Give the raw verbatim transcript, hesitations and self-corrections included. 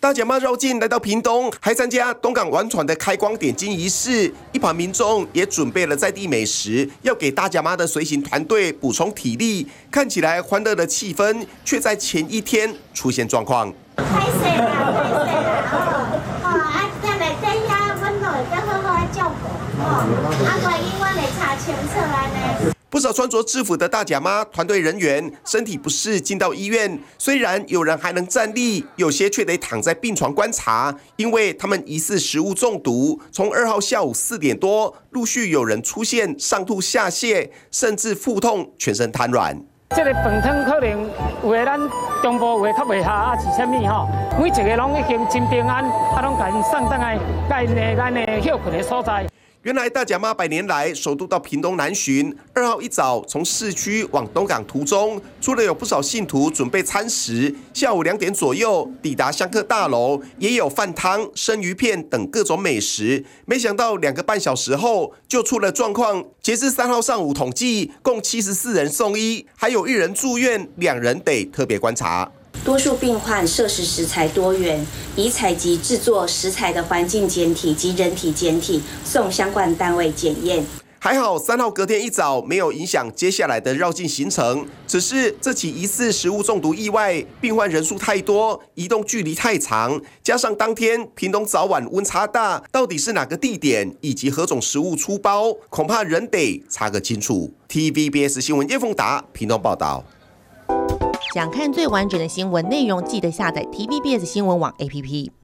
大甲妈绕境来到屏东，还参加东港玩船的开光点睛仪式。一旁民众也准备了在地美食，要给大甲妈的随行团队补充体力。看起来欢乐的气氛，却在前一天出现状况。 歹势啦，歹势啦，哦，哦，啊，再来等下，阮都会再好好的照顾，哦，啊，万一阮会查清楚安尼。 不少穿着制服的大甲妈团队人员身体不适进到医院，虽然有人还能站立，有些却得躺在病床观察，因为他们疑似食物中毒。从二号下午四点多，陆续有人出现上吐下泻，甚至腹痛、全身瘫软。 这个饭汤可能有的咱中部有的较袂下，啊是啥物吼？每一个拢已经真平安，啊拢甲因送倒来，甲因的咱的休困的所在。 原来大甲妈百年来首度到屏东南巡，二号一早从市区往东港途中，除了有不少信徒准备餐食，下午两点左右抵达香客大楼，也有饭汤、生鱼片等各种美食。没想到两个半小时后就出了状况。截至三号上午统计，共七十四人送医，还有一人住院，两人得特别观察。 多数病患摄食食材多元，已采集制作食材的环境检体及人体检体，送相关单位检验。 还好三号隔天一早没有影响接下来的绕境行程，只是这起疑似食物中毒意外，病患人数太多，移动距离太长，加上当天屏东早晚温差大，到底是哪个地点以及何种食物出包，恐怕仍得查个清楚。T V B S 新闻叶凤达屏东报道。 想看最完整的新闻内容，记得下载 T V B S 新闻网 A P P。